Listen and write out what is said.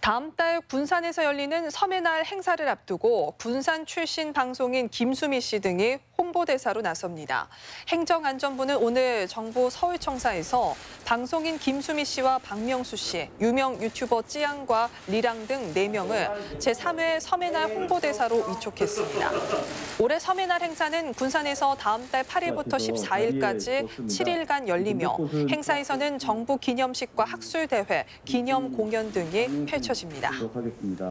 다음 달 군산에서 열리는 섬의 날 행사를 앞두고 군산 출신 방송인 김수미 씨 등이 홍보대사로 나섭니다. 행정안전부는 오늘 정부 서울청사에서 방송인 김수미 씨와 박명수 씨, 유명 유튜버 찌양과 리랑 등 4명을 제3회 섬의 날 홍보대사로 위촉했습니다. 올해 섬의 날 행사는 군산에서 다음 달 8일부터 14일까지 7일간 열리며 행사에서는 정부 기념식과 학술대회, 기념 공연 등이 펼쳐집니다.